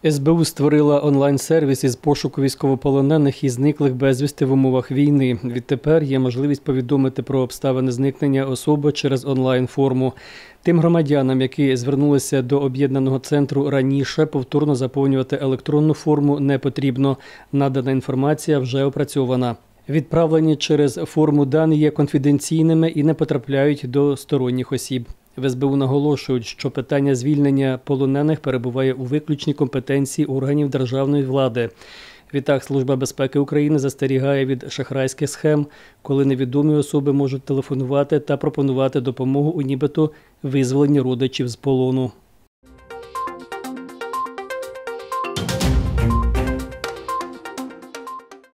СБУ створила онлайн-сервіс із пошуку військовополонених і зниклих безвісти в умовах війни. Відтепер є можливість повідомити про обставини зникнення особи через онлайн-форму. Тим громадянам, які звернулися до об'єднаного центру раніше, повторно заповнювати електронну форму не потрібно. Надана інформація вже опрацьована. Відправлені через форму дані є конфіденційними і не потрапляють до сторонніх осіб. В СБУ наголошують, що питання звільнення полонених перебуває у виключній компетенції органів державної влади. Відтак, Служба безпеки України застерігає від шахрайських схем, коли невідомі особи можуть телефонувати та пропонувати допомогу у нібито визволенні родичів з полону.